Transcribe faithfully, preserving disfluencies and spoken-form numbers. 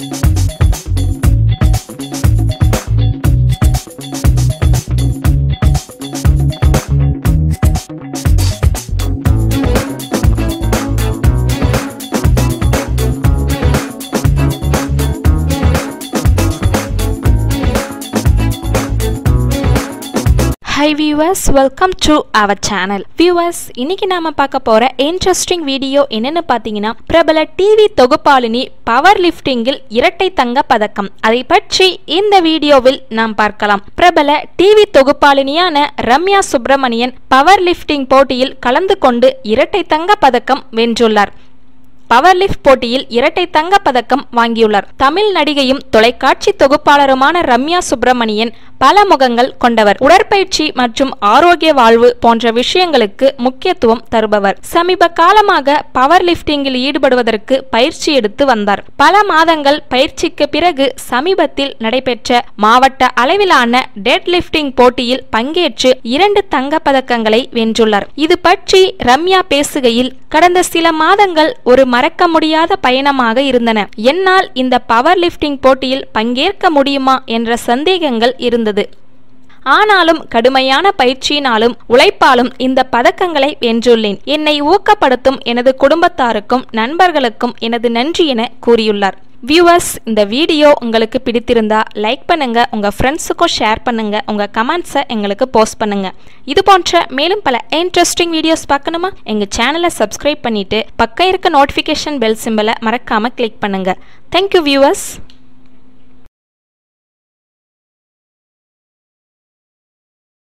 Hi viewers, welcome to our channel. Viewers, இன்னைக்கு நாம பார்க்க போற இன்ட்ரஸ்டிங் வீடியோ என்னன்னு பாத்தீங்கன்னா, பிரபல டிவி தொகுப்பாளினி பவர் லிஃப்டிங்கில் இரட்டை தங்க பதக்கம். அதை பற்றி இந்த வீடியோவில் நாம் பார்க்கலாம். பிரபல டிவி தொகுப்பாளினியான ரம்யா சுப்பிரமணியன் பவர் லிஃப்டிங் போட்டியில் கலந்து கொண்டு இரட்டை தங்க பதக்கம் வென்றுள்ளார். பவர் லிஃப்ட் போட்டியில் இரட்டை தங்க பதக்கம் வாங்கியுள்ளார். தமிழ் நடிகையும் தொலைக்காட்சி தொகுப்பாளருமான ரம்யா சுப்பிரமணியன் பல முகங்கள் கொண்டவர். உடற்பயிற்சி மற்றும் ஆரோக்கிய வாழ்வு போன்ற விஷயங்களுக்கு முக்கியத்துவம் தருபவர். சமீப காலமாக பவர் லிஃப்டிங்கில் ஈடுபடுவதற்கு பயிற்சி எடுத்து வந்தார். பல மாதங்கள் பயிற்சிக்கு பிறகு சமீபத்தில் நடைபெற்ற மாவட்ட அளவிலான டெட் லிஃப்டிங் போட்டியில் பங்கேற்று இரண்டு தங்க பதக்கங்களை வென்றுள்ளார். இது பற்றி ரம்யா பேசுகையில், கடந்த சில மாதங்கள் ஒரு மறக்க முடியாத பயணமாக இருந்தன. என்னால் இந்த பவர் லிஃப்டிங் போட்டியில் பங்கேற்க முடியுமா என்ற சந்தேகங்கள் இருந்தது. ஆனாலும் கடுமையான பயிற்சியினாலும் உழைப்பாலும் இந்த பதக்கங்களை வென்றுள்ளேன். என்னை ஊக்கப்படுத்தும் எனது குடும்பத்தாருக்கும் நண்பர்களுக்கும் எனது நன்றி என கூறியுள்ளார். வியூவர்ஸ், இந்த வீடியோ உங்களுக்கு பிடித்திருந்தா லைக் பண்ணுங்க, உங்க ஃப்ரெண்ட்ஸுக்கும் ஷேர் பண்ணுங்க, உங்க கமெண்ட்ஸை எங்களுக்கு போஸ்ட் பண்ணுங்க. இது போன்ற மேலும் பல இன்ட்ரெஸ்டிங் வீடியோஸ் பார்க்கணுமா? எங்க சேனலை சப்ஸ்கிரைப் பண்ணிட்டு பக்கம் இருக்க நோட்டிஃபிகேஷன் பெல் சிம்பலை மறக்காம கிளிக் பண்ணுங்க. Thank you viewers.